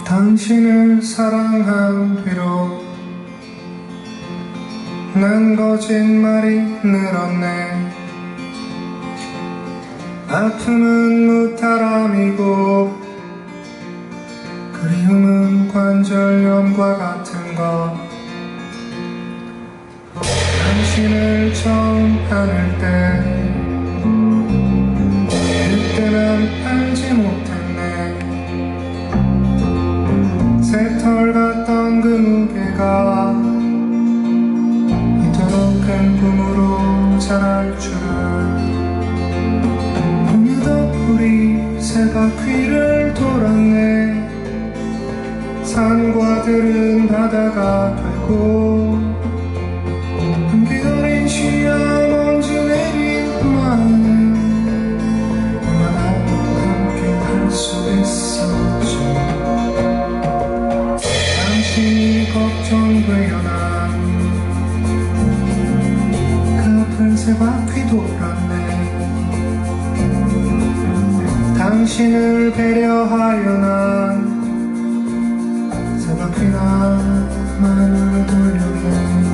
당신을 사랑한 뒤로 난 거짓말이 늘었네. 아픔은 무탈함이고 그리움은 관절염과 같은 것. 당신을 처음 안을 때 그때 난 알지 못했네. 새털 같던 그 무게가 이토록 큰 꿈으로 자랄 줄은. 어느덧 우리 새 바퀴를 돌았네. 산과 들은 바다가 되고 기다린 시야 먼지 내린 마음 얼마나 함께 할 수 있었지. 당신이 걱정되어 난 그 아픈 새 바퀴 돌았네. 당신을 배려하여 난 새 바퀴나 만을 돌려내.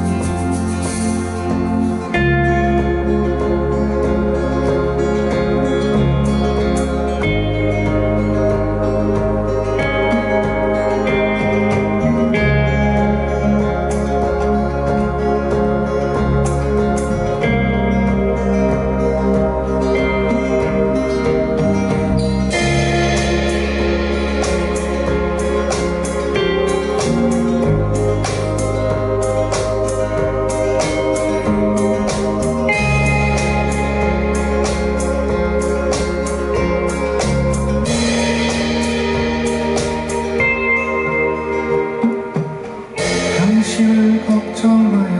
당신을 걱정하여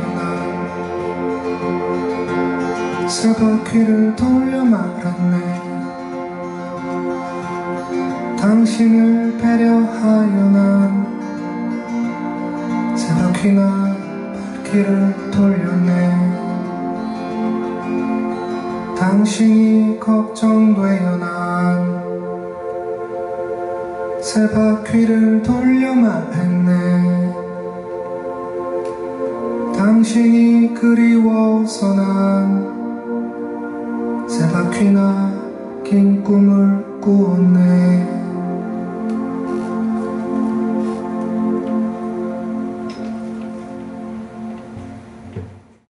난 새 바퀴를 돌려 말았네. 당신을 배려하여 난 새 바퀴나 바퀴를 돌렸네. 당신이 걱정되어 난 새 바퀴를 돌려 말했네. 당신이 그리워서 난 새 바퀴나 긴 꿈을 꾸었네.